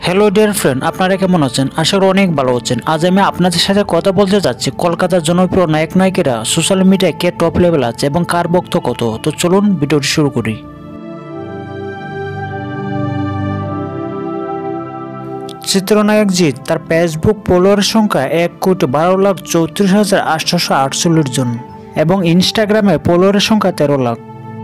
Hello dear friend, আপনারা কেমন আছেন? আশা করি অনেক ভালো আছেন। আজ আমি আপনাদের সাথে কথা বলতে যাচ্ছি কলকাতার জনপ্রিয় নায়ক নায়িকারা সোশ্যাল মিডিয়ায় কে টপ লেভেল আছে এবং কার ভক্ত কত। তো চলুন ভিডিওটি শুরু করি। চিত্রনায়ক জিৎ তার ফেসবুক ফলোয়ারের সংখ্যা 1,12,34,848 জন এবং ইনস্টাগ্রামে ফলোয়ারের সংখ্যা 13 লাখ।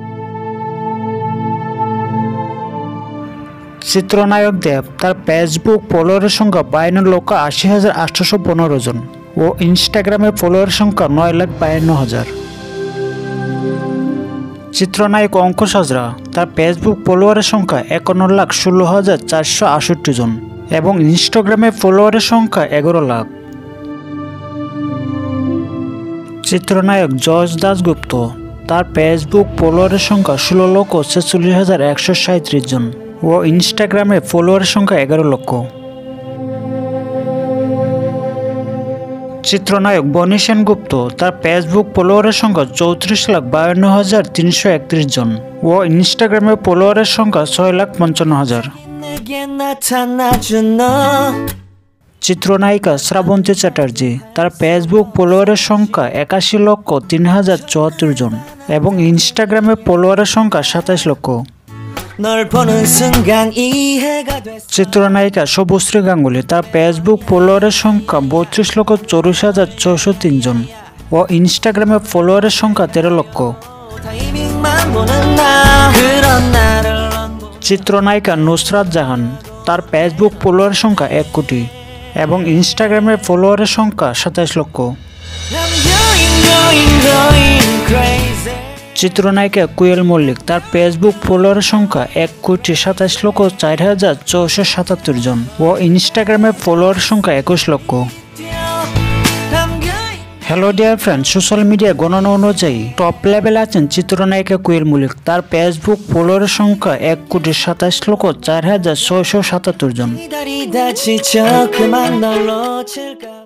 চিত্রনায়ক দেব তার ফেসবুক ফলোয়ারের সংখ্যা 52,80,815 জন ও ইনস্টাগ্রামে ফলোয়ারের সংখ্যা 9,52,000। চিত্রনায়ক অঙ্কুশ হাজরা তার ফেসবুক ফলোয়ারের সংখ্যা 51,16,468 জন এবং ইনস্টাগ্রামে ফলোয়ারের সংখ্যা 11 লাখ। চিত্রনায়ক যশ দাশগুপ্ত তার ফেসবুক ফলোয়ারের সংখ্যা 16,46,137 জন ও ইনস্টাগ্রামে ফলোয়ারের সংখ্যা 11 লক্ষ। চিত্রনায়ক বনি সেনগুপ্ত তার ফেসবুক ফলোয়ারের সংখ্যা 34,52,331 জন ও ইনস্টাগ্রামে ফলোয়ারের সংখ্যা 6,55,000। চিত্রনায়িকা শ্রাবন্তী চ্যাটার্জি তার ফেসবুক ফলোয়ারের সংখ্যা 81,03,074 জন এবং ইনস্টাগ্রামে ফলোয়ারের সংখ্যা 27 লক্ষ। চিত্রনায়িকা শুভশ্রী গাঙ্গুলি তার ফেসবুক ফলোয়ারের সংখ্যা 32,40,403 জন ও ইনস্টাগ্রামে ফলোয়ারের সংখ্যা 13 লক্ষ। চিত্রনায়িকা নুসরাত জাহান তার ফেসবুক ফলোয়ারের সংখ্যা 1 কোটি এবং ইনস্টাগ্রামে ফলোয়ারের সংখ্যা 27 লক্ষ। চিত্রনায়িকা কোয়েল মল্লিক তার ফেসবুক ফলোয়ারের সংখ্যা 1,27,04,477 জন ও ইনস্টাগ্রামে ফলোয়ারের সংখ্যা 21 লক্ষ। Hello dear friend, social media গণনা অনুযায়ী টপ লেভেলে আছেন চিত্রনায়িকা কোয়েল মল্লিক। তার ফেসবুক ফলোয়ারের সংখ্যা 1,27,04,677 জন।